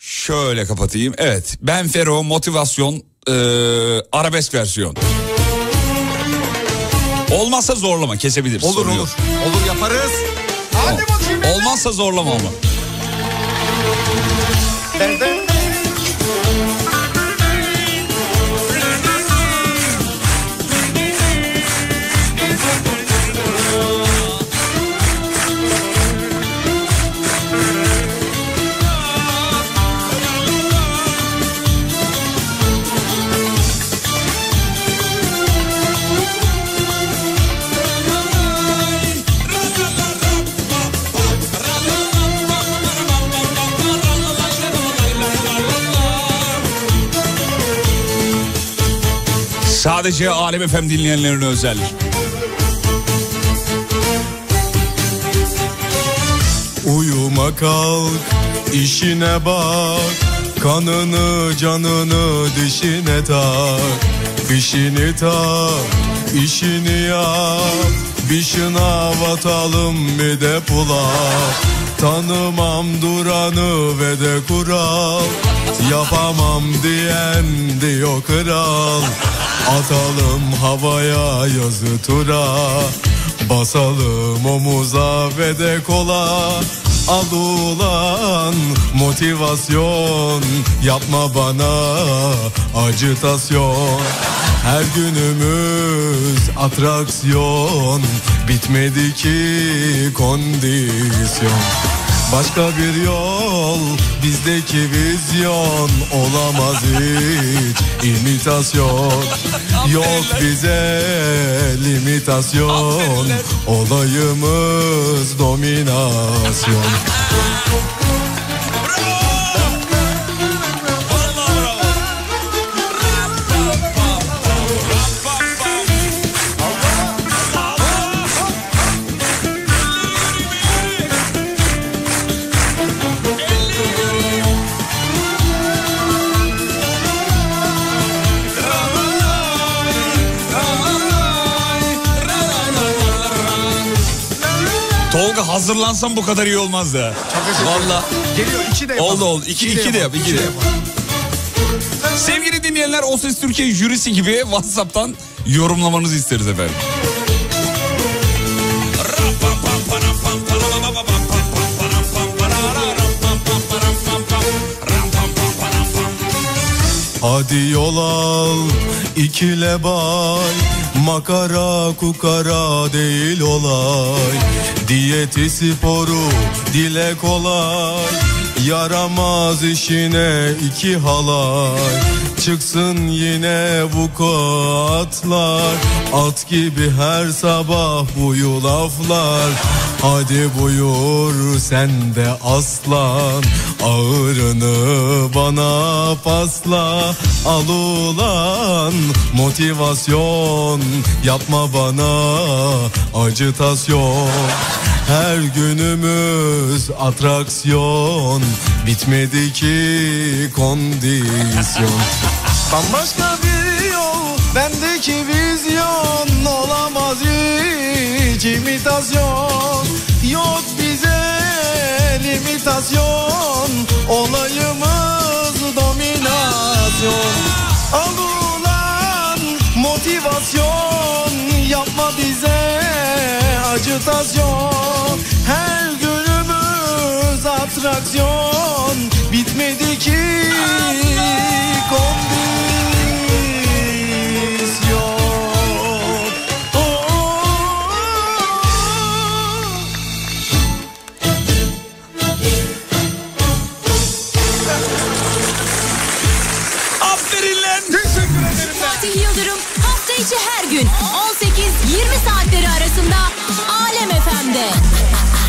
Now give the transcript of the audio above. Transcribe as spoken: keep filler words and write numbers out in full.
Şöyle kapatayım. Evet, Ben Fero motivasyon e, arabesk versiyon. Olmazsa zorlama, kesebiliriz. Olur olur. Olur yaparız. Hadi bakayım. Olmazsa zorlama ama. Nerede? Sadece Alem F M dinleyenlerine özel. Uyuma kalk, işine bak, kanını canını dişine tak, fişini tak, işini yap, bir şınav atalım bir de pulak. Tanımam duranı ve de kural, yapamam diyen diyor kral. Atalım havaya yazı tura, basalım omuza ve de kola. Al ulan motivasyon, yapma bana acitasyon. Her günümüz atraksiyon, bitmedi ki kondisyon. Başka bir yol, bizdeki vizyon, olamaz hiç imitasyon. Yok bize limitasyon, olayımız dominasyon. Tolga hazırlansam bu kadar iyi olmaz da. Valla. Geliyor, iki de yapalım. Oldu oldu. İki, iki, iki de yap. İki, iki de yap. Sevgili dinleyenler, O Ses Türkiye jürisi gibi WhatsApp'tan yorumlamanızı isteriz efendim. Hadi yol al, ikile bay, makara kukara değil olay. Diyeti sporu dile kolay, yaramaz işine iki halay. Çıksın yine vukuatlar, at gibi her sabah bu yulaflar. Hadi buyur sen de aslan, ağırını bana pasla. Al ulan motivasyon, yapma bana acitasyon. Her günümüz atraksiyon, bitmedi ki kondisyon. Bambaşka bir yol, bendeki vizyon, olamaz hiç imitasyon. Yok bize limitasyon, olayımız dominasyon. Al ulan motivasyon, yapma bize acitasyon. Her günümüz atraksiyon, bitmedi ki kondisyon. Yıldırım hafta içi her gün on sekiz yirmi saatleri arasında Alem F M'de.